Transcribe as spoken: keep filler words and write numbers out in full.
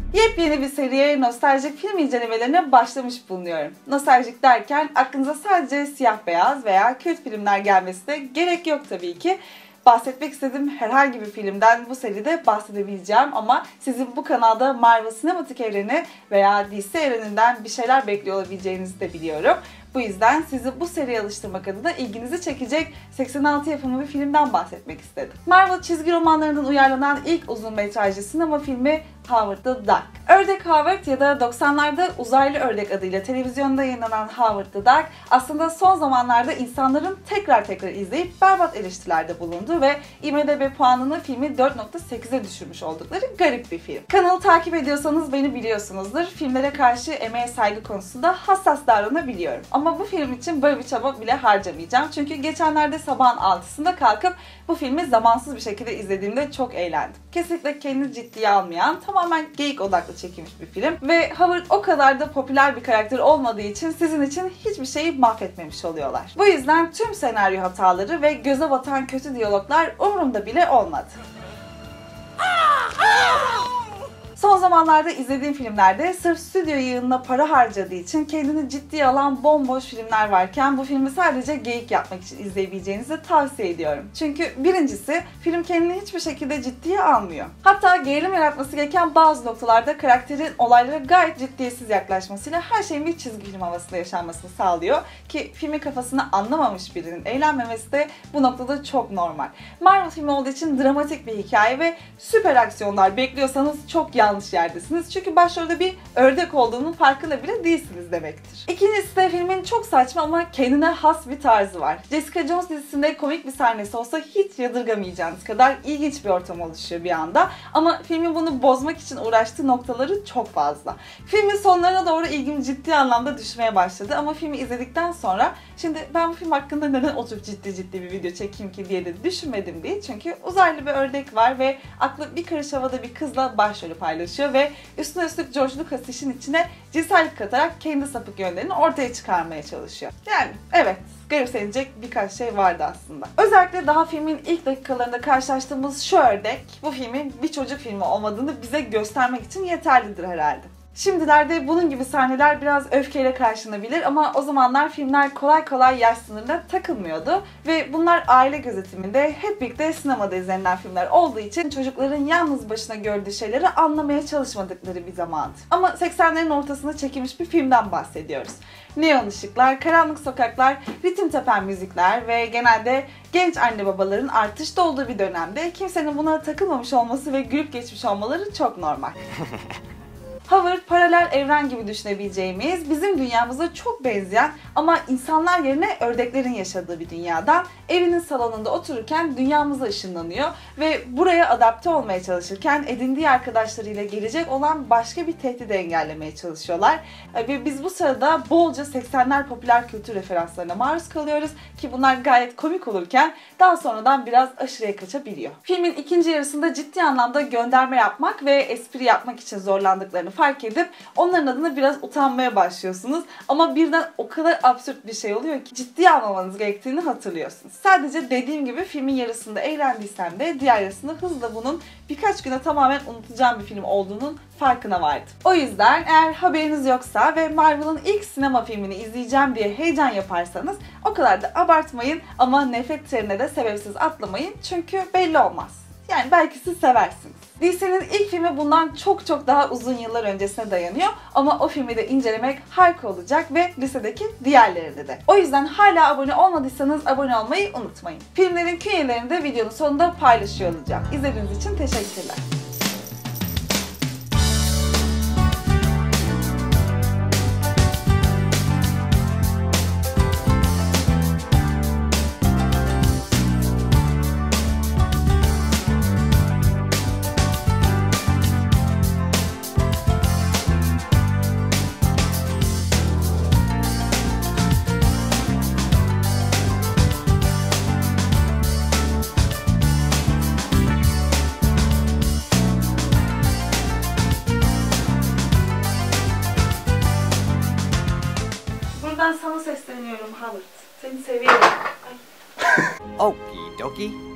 Yepyeni bir seriye nostaljik film incelemelerine başlamış bulunuyorum. Nostaljik derken aklınıza sadece siyah beyaz veya kült filmler gelmesi de gerek yok tabii ki. Bahsetmek istediğim herhangi bir filmden bu seride bahsedebileceğim ama sizin bu kanalda Marvel sinematik evreni veya D C evreninden bir şeyler bekliyor olabileceğinizi de biliyorum. Bu yüzden sizi bu seriye alıştırmak adına ilginizi çekecek seksen altı yapımı bir filmden bahsetmek istedim. Marvel çizgi romanlarından uyarlanan ilk uzun metrajlı sinema filmi Howard the Duck. Ördek Howard ya da doksanlarda Uzaylı Ördek adıyla televizyonda yayınlanan Howard the Duck aslında son zamanlarda insanların tekrar tekrar izleyip berbat eleştirilerde bulunduğu ve I M D B puanını filmi dört nokta sekize düşürmüş oldukları garip bir film. Kanalı takip ediyorsanız beni biliyorsunuzdur. Filmlere karşı emeğe saygı konusunda hassas davranabiliyorum. Ama bu film için böyle bir çaba bile harcamayacağım. Çünkü geçenlerde sabahın altısında kalkıp bu filmi zamansız bir şekilde izlediğimde çok eğlendim. Kesinlikle kendini ciddiye almayan, tamamen geyik odaklı çekilmiş bir film. Ve Howard o kadar da popüler bir karakter olmadığı için sizin için hiçbir şeyi mahvetmemiş oluyorlar. Bu yüzden tüm senaryo hataları ve göze batan kötü diyaloglar umurumda bile olmadı. Son zamanlarda izlediğim filmlerde sırf stüdyo yığınına para harcadığı için kendini ciddiye alan bomboş filmler varken bu filmi sadece geyik yapmak için izleyebileceğinizi tavsiye ediyorum. Çünkü birincisi film kendini hiçbir şekilde ciddiye almıyor. Hatta gerilim yaratması gereken bazı noktalarda karakterin olaylara gayet ciddiyetsiz yaklaşmasıyla her şeyin bir çizgi film havasında yaşanmasını sağlıyor ki filmi kafasını anlamamış birinin eğlenmemesi de bu noktada çok normal. Marvel filmi olduğu için dramatik bir hikaye ve süper aksiyonlar bekliyorsanız çok yanlış yanlış yerdesiniz. Çünkü başrolde bir ördek olduğunun farkında bile değilsiniz demektir. İkincisi de filmin çok saçma ama kendine has bir tarzı var. Jessica Jones dizisinde komik bir sahnesi olsa hiç yadırgamayacağınız kadar ilginç bir ortam oluşuyor bir anda. Ama filmin bunu bozmak için uğraştığı noktaları çok fazla. Filmin sonlarına doğru ilgim ciddi anlamda düşmeye başladı ama filmi izledikten sonra şimdi ben bu film hakkında neden oturup ciddi ciddi bir video çekeyim ki diye de düşünmedim değil. Çünkü uzaylı bir ördek var ve aklı bir karış havada bir kızla başrolü paylaşıyor ve üstüne üstlük George Lucas işin içine cinsellik katarak kendi sapık yönlerini ortaya çıkarmaya çalışıyor. Yani evet, garipsenecek birkaç şey vardı aslında. Özellikle daha filmin ilk dakikalarında karşılaştığımız şu ördek bu filmin bir çocuk filmi olmadığını bize göstermek için yeterlidir herhalde. Şimdilerde bunun gibi sahneler biraz öfkeyle karşılanabilir ama o zamanlar filmler kolay kolay yaş sınırına takılmıyordu ve bunlar aile gözetiminde hep birlikte sinemada izlenen filmler olduğu için çocukların yalnız başına gördüğü şeyleri anlamaya çalışmadıkları bir zamandı. Ama seksenlerin ortasında çekilmiş bir filmden bahsediyoruz. Neon ışıklar, karanlık sokaklar, ritim tepen müzikler ve genelde genç anne babaların artışta olduğu bir dönemde kimsenin buna takılmamış olması ve gülüp geçmiş olmaları çok normal. Howard, paralel evren gibi düşünebileceğimiz, bizim dünyamıza çok benzeyen ama insanlar yerine ördeklerin yaşadığı bir dünyadan evinin salonunda otururken dünyamıza ışınlanıyor ve buraya adapte olmaya çalışırken edindiği arkadaşlarıyla gelecek olan başka bir tehdidi engellemeye çalışıyorlar. Ve biz bu sırada bolca seksenler popüler kültür referanslarına maruz kalıyoruz ki bunlar gayet komik olurken daha sonradan biraz aşırıya kaçabiliyor. Filmin ikinci yarısında ciddi anlamda gönderme yapmak ve espri yapmak için zorlandıklarını fark edip onların adına biraz utanmaya başlıyorsunuz. Ama birden o kadar absürt bir şey oluyor ki ciddiye almamanız gerektiğini hatırlıyorsunuz. Sadece dediğim gibi filmin yarısında eğlendiysem de diğer yarısında hızla bunun birkaç güne tamamen unutacağım bir film olduğunun farkına vardım. O yüzden eğer haberiniz yoksa ve Marvel'ın ilk sinema filmini izleyeceğim diye heyecan yaparsanız o kadar da abartmayın ama nefret trenine de sebepsiz atlamayın çünkü belli olmaz. Yani belki siz seversiniz. D C'nin ilk filmi bundan çok çok daha uzun yıllar öncesine dayanıyor ama o filmi de incelemek harika olacak ve listedeki diğerlerini de. O yüzden hala abone olmadıysanız abone olmayı unutmayın. Filmlerin künyelerini de videonun sonunda paylaşıyor olacağım. İzlediğiniz için teşekkürler. Ben sana sesleniyorum Howard. Seni seviyorum. Okie dokie.